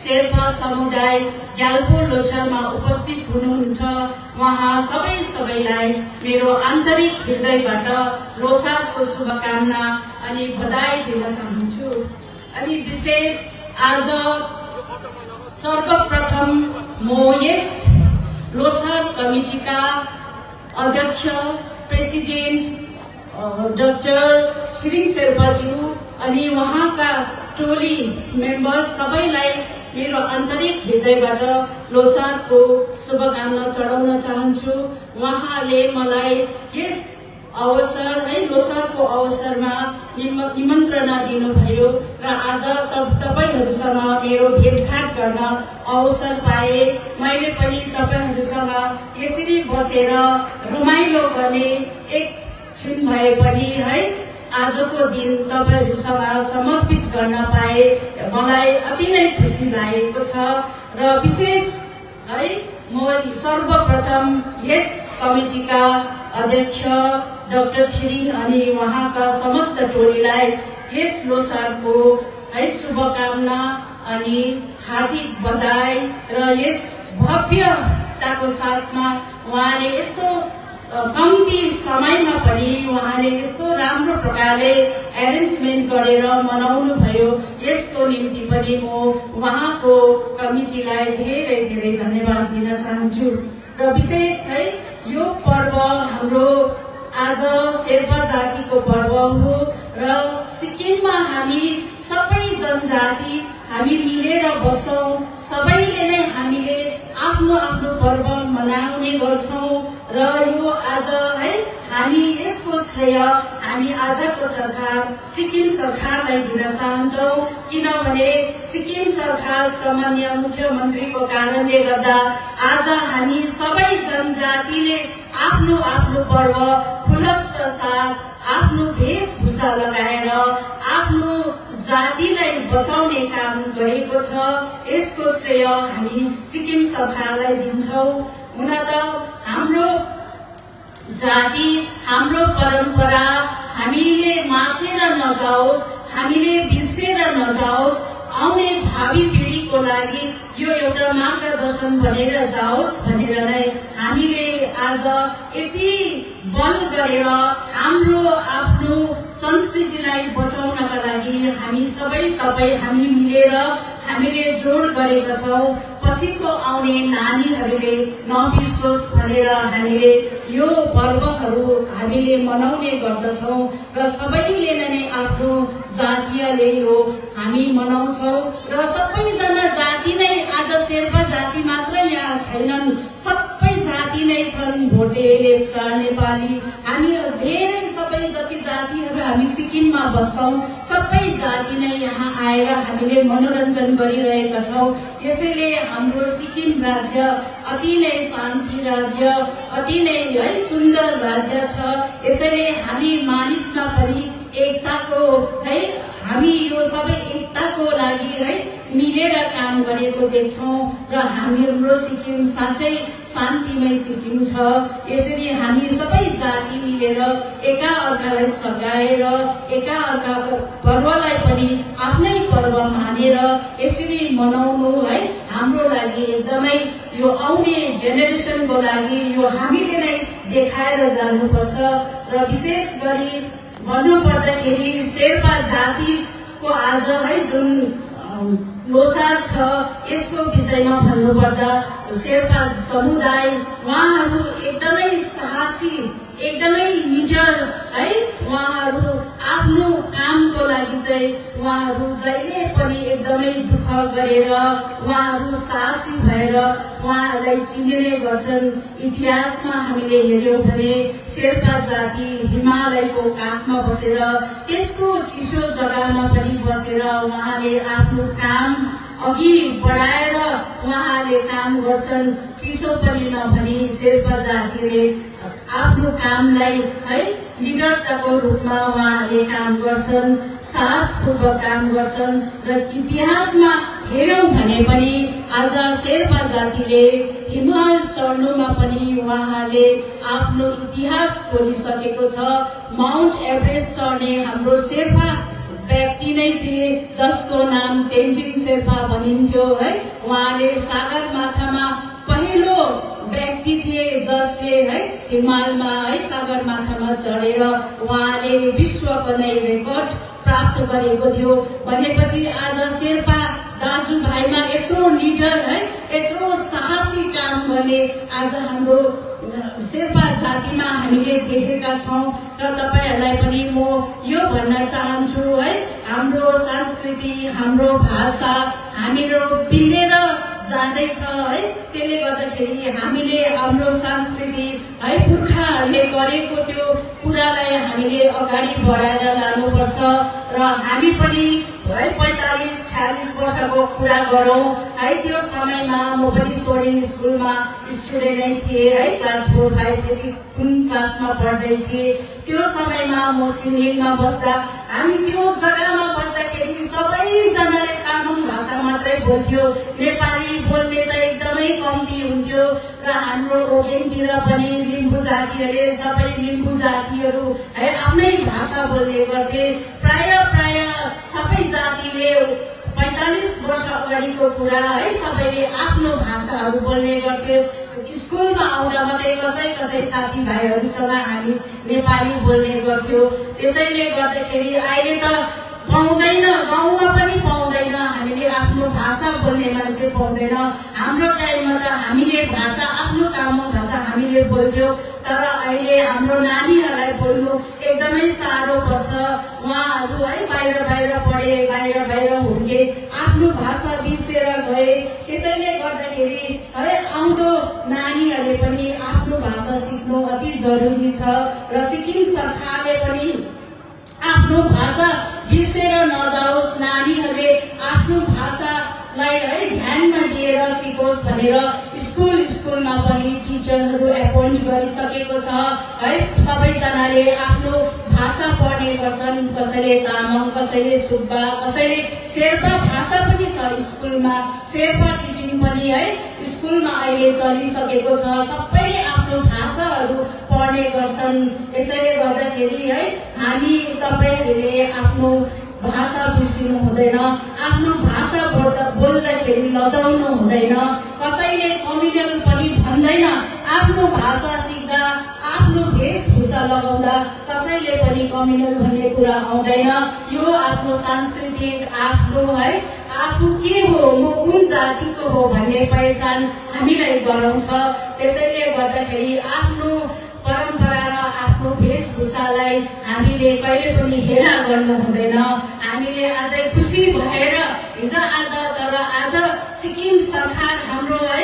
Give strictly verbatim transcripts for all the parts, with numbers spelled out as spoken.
शेर्पा समुदाय ग्याल्पो लोछारमा उपस्थित हुनुहुन्छ वहाँ सबै सबैलाई मेरो आन्तरिक हृदयबाट लोसारको शुभकामना अनि बधाई दिन चाहन्छु। अनि विशेष आज सर्वप्रथम म यस लोसार कमिटीका अध्यक्ष प्रेसिडेन्ट डाक्टर छिरिङ शेर्पाज्यू अनि उहाँका टोली मेम्बर सबैलाई मेरो आन्तरिक हृदयबाट लोसारको शुभकामना चढाउन चाहन्छु। उहाँले मलाई यस अवसर है लोसारको अवसरमा निमन्त्रणा दिनुभयो र आज तपाईहरुसँग मेरो भेटघाट गर्न अवसर पाए। मैले पनि तपाईहरुसँग यसरी बसेर रमाइलो गर्ने एक छिन भए पनि है आजको दिन तपाईहरुसँग समर्पित गर्न पाए मलाई अति नै खुसी लागेको छ। र विशेष है म सर्वप्रथम यस कमिटीका अध्यक्ष डाक्टर छिरिङ अनि उहाँका समस्त टोलीलाई यस लोसारको है शुभकामना अनि हार्दिक बधाई र यस भव्यताको साथमा उहाँले यस्तो कम्ती समयमा पनि उहाँले यस्तो राम्रो प्रकारले एरेन्जमेन्ट गरेर मनाउनु भयो। यसको निम्ति पनि म उहाँको कमिटीलाई धेरै धेरै धन्यवाद दिन चाहन्छु। र विशेष है यो पर्व हाम्रो आज शेर्पा जातिको पर्व हो र सिक्किममा हामी सबै जनजाति हामी मिलेर बस्छौं। सबैले नै हामीले आफ्नो आफ्नो पर्व मनाउने गर्छौं र यो आज है हामी यसको श्रेय हामी आजको सरकार सिक्किम सरकारलाई दिन चाहन्छौं। किनभने सिक्किम सरकार सामान्य मुख्यमन्त्रीको कारणले गर्दा आज हामी सबै जनजातिले आफ्नो आफ्नो पर्व खुलस्त साथ आफ्नो वेशभूषा लगाएर आफ्नो जातिलाई बचाउने काम गरेको छ। यसको श्रेय हामी सिक्किम सरकारलाई दिन्छौं। हुन त हाम्रो जाति हाम्रो परम्परा हामीले मासेर नजाओस्, हामीले बिर्सेर नजाओस्, आउने भावी पिढीको लागि यो एउटा मार्गदर्शन बनेर जाओस् भनेर नै हामीले आज यति बल गरेर हाम्रो आफ्नो संस्कृतिलाई बचाउनका लागि हामी सबै तपाई हामी मिलेर हामीले जोड गरेका छौं। पछिको आउने नानीहरूले नबिर्सोस् भनेर हामीले यो पर्वहरू हामीले मनाउने गर्दछौं र सबैले नै आफ्नो जातीयले हो हामी मनाउँछौं र सबैजना जाति नै आज शेर्पा जाति मात्र यहाँ छैनन्, सबै जाति नै छन्। भोटे, लेप्चा, नेपाली हामी धेरै सबै जति जातिहरू हामी सिक्किममा बस्छौं सबै जाति नै यहाँ आएर हामीले मनोरञ्जन गरिरहेका छौं। यसैले हाम्रो सिक्किम राज्य अति नै शान्ति राज्य अति नै है सुन्दर राज्य छ। यसैले हामी मानिसमा पनि एकताको है हामी यो सबै एकताको लागि है मिलेर काम गरेको देख्छौं र हाम्रो सिक्किम साँच्चै शान्तिमय सिक्किम छ। यसरी हामी सबै जाति मिलेर एका अर्कालाई सघाएर एका अर्काको पर्वलाई पनि आफ्नै पर्व मानेर यसरी मनाउनु है हाम्रो लागि एकदमै यो आउने जेनेरेसनको लागि यो हामीले नै देखाएर जानुपर्छ। र विशेष गरी भन्नु पर्दाखेरि शेर्पा जातिको आज है जुन लोसार छ यसको विषयमा भन्नुपर्दा शेर्पा समुदाय उहाँहरू एकदमै साहसी एकदमै निडर है उहाँहरू आफ्नो कामको लागि चाहिँ उहाँहरू जहिले पनि एकदमै दुःख गरेर उहाँहरू साहसी भएर उहाँहरूलाई चिनिने गर्छन्। इतिहासमा हामीले हेर्यौं भने शेर्पा जाति हिमालयको काखमा बसेर त्यसको चिसो जग्गामा पनि बसेर उहाँले आफ्नो काम अघि बढाएर उहाँले काम गर्छन्। चिसो पनि नभनी शेर्पा जातिले आफ्नो कामलाई है लिडरताको रूपमा उहाँले काम गर्छन्, साहसपूर्वक काम गर्छन् र इतिहासमा हेर्यौं भने पनि आज शेर्पा जातिले हिमाल चढ्नुमा पनि उहाँले आफ्नो इतिहास खोलिसकेको छ। माउन्ट एभरेस्ट चढ्ने हाम्रो शेर्पा व्यक्ति नै थिए जसको नाम तेन्जिङ शेर्पा भनिन्थ्यो है। उहाँले सगरमाथामा पहिलो व्यक्ति थिए जसले है हिमालमा है सगरमाथामा चढेर उहाँले विश्वको नै रेकर्ड प्राप्त गरेको थियो। भनेपछि आज शेर्पा दाजुभाइमा यत्रो निडर है यत्रो साहसी काम गर्ने आज हाम्रो शेर्पा जातिमा हामीले देखेका छौं। र तपाईहरुलाई पनि म यो भन्न चाहन्छु है हाम्रो संस्कृति हाम्रो भाषा हामीरो बिरेर जाँदैछ है। त्यसले गर्दाखेरि हामीले हाम्रो संस्कृति है पुर्खाहरूले गरेको त्यो कुरालाई हामीले अगाडि बढाएर लानुपर्छ। र हामी पनि है पैंतालीस छयालीस वर्षको कुरा गरौं है। त्यो समयमा म पनि सोरेङ स्कुलमा स्टुडेन्ट नै थिएँ है। क्लास फोर फाइभ देखि कुन क्लासमा पढ्दै थिएँ। त्यो समयमा म सिङ्गिङमा बस्दा हामी त्यो जग्गामा बस्दाखेरि सबैजनाले तामाङ भाषा मात्रै बोल्थ्यो। नेपाली बोल्ने त एकदमै कम्ती हुन्थ्यो। र हाम्रो ओगेनतिर पनि लिम्बू जातिहरूले सबै लिम्बू जातिहरू है आफ्नै भाषा बोल्ने गर्थे। प्राय प्राय सबै जातिले पैंतालीस वर्ष अगाडिको कुरा है सबैले आफ्नो भाषाहरू बोल्ने गर्थ्यो। स्कुलमा आउँदा मात्रै कसै कसै साथीभाइहरूसँग हामी नेपाली बोल्ने गर्थ्यौँ। त्यसैले गर्दाखेरि अहिले त पाउँदैन, गाउँमा पनि पाउँदैन, हामीले आफ्नो भाषा बोल्ने मान्छे पाउँदैन। हाम्रो टाइममा त हामीले भाषा आफ्नो तामाङ भाषा हामीले बोल्थ्यौँ। तर अहिले हाम्रो नानीहरूलाई बोल्नु एकदमै साह्रो पर्छ। उहाँहरू है बाहिर बाहिर पढे बाहिर बाहिर हुर्के आफ्नो भाषा बिर्सेर गए। त्यसैले गर्दाखेरि है आउँदो नानीहरूले पनि आफ्नो भाषा सिक्नु अति जरुरी छ। र सिक्किम सरकारले पनि आफ्नो भाषा बिर्सेर नजाओस्, नानीहरूले आफ्नो भाषालाई है ध्यानमा लिएर सिकोस् भनेर स्कुल स्कुलमा पनि टिचरहरू एपोइन्ट गरिसकेको छ है। सबैजनाले आफ्नो भाषा पढ्ने गर्छन्। कसैले तामाङ, कसैले सुब्बा, कसैले शेर्पा भाषा पनि छ स्कुलमा। शेर्पा टिचिङ पनि है स्कुलमा अहिले चलिसकेको छ। सबैले आफ्नो भाषाहरू पढ्ने गर्छन्। यसैले गर्दाखेरि है हामी तपाईहरुले आफ्नो भाषा बिर्सिनु हुँदैन। आफ्नो भाषा बोल्दा बोल्दाखेरि लजाउनु हुँदैन। कसैले कम्युनल पनि भन्दैन। आफ्नो भाषा सिक्दा आफ्नो वेशभूषा लगाउँदा कसैले पनि कम्युनल भन्ने कुरा आउँदैन। यो आफ्नो सांस्कृतिक आफ्नो है आफू के हो, म कुन जातिको हो भन्ने पहिचान हामीलाई गराउँछ। त्यसैले गर्दाखेरि आफ्नो परम्परा र आफ्नो वेशभूषालाई हामीले कहिले पनि हेला गर्नु हुँदैन। हामीले आजै खुसी भएर हिजो आज तर आज सिक्किम सरकार हाम्रो है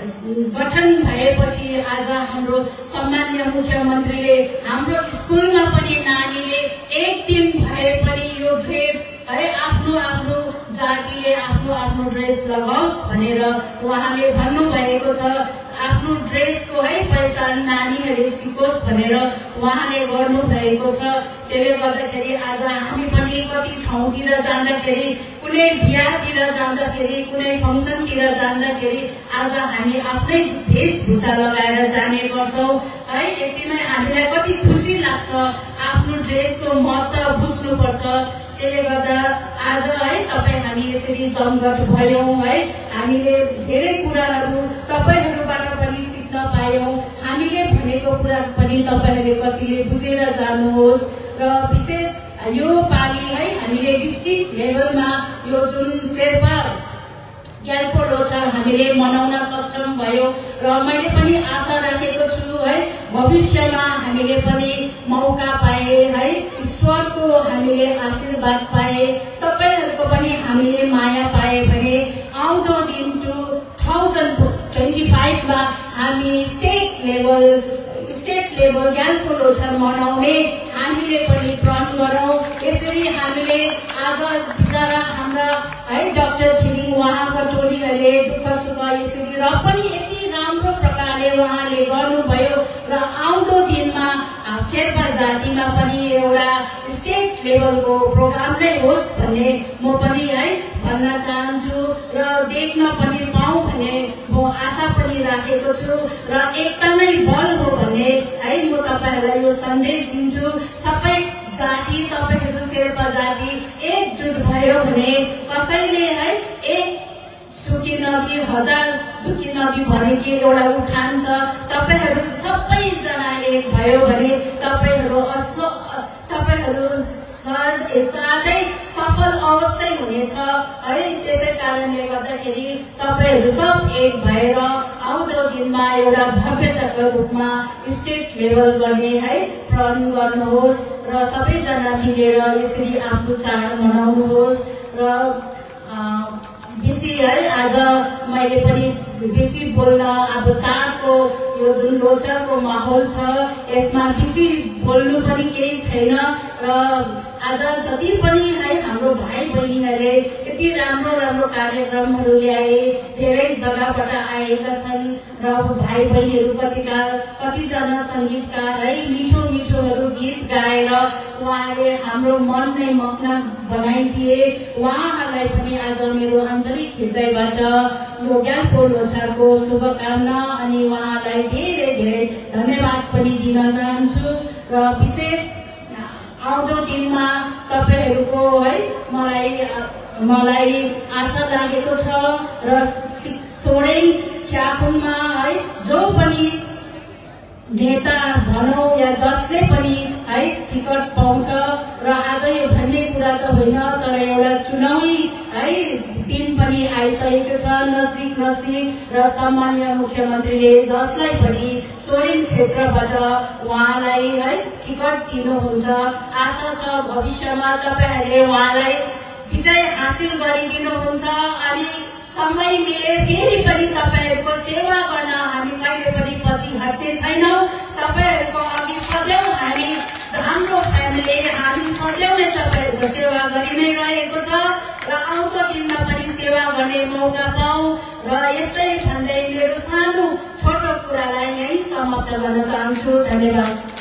गठन भएपछि आज हाम्रो सम्माननीय मुख्यमन्त्रीले हाम्रो स्कुलमा पनि नानीले एक दिन भए पनि यो ड्रेस है आफ्नो आफ्नो जातिले आफ्नो आफ्नो ड्रेस लगाओस् भनेर उहाँले भन्नुभएको छ। आफ्नो ड्रेसको है पहिचान नानीहरूले सिकोस् भनेर उहाँले गर्नुभएको छ। त्यसले गर्दाखेरि आज हामी पनि कति ठाउँतिर जाँदाखेरि कुनै बिहातिर जाँदाखेरि कुनै फङ्सनतिर जाँदाखेरि आज हामी आफ्नै वेशभूषा लगाएर जाने गर्छौँ है। यतिमै हामीलाई कति खुसी लाग्छ। आफ्नो ड्रेसको महत्त्व बुझ्नुपर्छ। त्यसले गर्दा आज है तपाईँ हामी यसरी जमघट भयौँ है। हामीले धेरै कुराहरू तपाईहरूबाट पनि सिक्न पायौँ। हामीले भनेको कुरा पनि तपाईहरूले कतिले बुझेर जानुहोस्। र विशेष यो पालि है हामीले डिस्ट्रिक्ट लेभलमा यो जुन शेर्पा ग्याल्पो लोसार हामीले मनाउन सक्षम भयो। र मैले पनि आशा राखेको छु है भविष्यमा हामीले पनि मौका पाए है ईश्वरको हामीले आशीर्वाद पाए तपाईहरुको पनि हामीले माया पाए भने आउँदो दिन टु थाउजन्ड ट्वेन्टी फाइभ मा हामी state level state level Gyalpo Losar मनाउने हामीले पनि प्रण गरौँ। यसरी हामीले आज बिचरा हाम्रा है डाक्टर छिरिङ उहाँका टोलीहरूले दुःख सुख यसरी र पनि यति राम्रो प्रकारले उहाँले गर्नुभयो। र आउँदो दिनमा शेर्पा जातिमा पनि एउटा स्टेट लेभलको प्रोग्राम नै होस् भन्ने म पनि है भन्न चाहन्छु। र देख्न पनि पाऊँ भन्ने म आशा पनि राखेको छु। र एकता नै बल हो भन्ने है म तपाईहरुलाई यो सन्देश दिन्छु। सबै जाति तपाईहरु शेर्पा जाति एकजुट भयो भने कसैले है एक सुकी नदी हजार दुखी नदी भनेको एउटा उठान छ। तपाईहरु सबैजना एक भयो भने तपाईहरु अस तपाईहरु साथै सफल अवश्य हुनेछ है। त्यसै कारणले गर्दाखेरि तपाईहरु सब एक भएर आउँदो दिनमा एउटा भव्यताको रूपमा स्टेट लेभल गर्ने है प्रण गर्नुहोस् र सबैजना मिलेर यसरी आफ्नो चाड मनाउनुहोस्। र बेसी है आज मैले पनि बेसी बोल्न अब चाडको यो जुन लोचरको माहौल छ यसमा बेसी बोल्नु पनि केही छैन। र आज जति पनि है हाम्रो भाइ बहिनीहरूले यति राम्रो राम्रो कार्यक्रमहरू ल्याए धेरै जग्गाबाट आएका छन् र भाइ बहिनीहरू कतिका कतिजना सङ्गीतकार है मिठो मिठोहरू गीत गाएर उहाँले हाम्रो मन नै मग्न बनाइदिए। उहाँहरूलाई पनि आज मेरो आन्तरिक हृदयबाट यो ज्ञानको लोसारको शुभकामना अनि उहाँलाई धेरै धेरै धन्यवाद पनि दिन चाहन्छु। र विशेष आउँदो दिनमा तपाईहरुको है मलाई मलाई आशा लागेको छ र सोरेङ च्याखुङमा है जो पनि नेता भनौं या जसले पनि है टिकट पाउँछ र आज यो भन्ने कुरा त होइन तर एउटा चुनावी है दिन पनि आइसकेको छ नजिक नजिक र सामान्य मुख्यमन्त्रीले जसलाई पनि सोरेङ क्षेत्रबाट उहाँलाई है टिकट दिनुहुन्छ आशा छ भविष्यमा तपाईहरुले उहाँलाई विजय हासिल गरिदिनुहुन्छ। अनि समय मिले फेरि पनि तपाईहरुको सेवा गर्न हामी कहिले पनि पछि हट्ने छैनौं। तपाईहरुको अघि सधैं हामी हाम्रो फ्यामिली हामी सधैं नै तपाईहरुको सेवा गरि नै रहेको छ र आउँदो दिनमा पनि सेवा गर्ने मौका पाऊ। र यस्तै भन्दै मेरो सानो छोटो कुरालाई यही समाप्त गर्न चाहन्छु। धन्यवाद।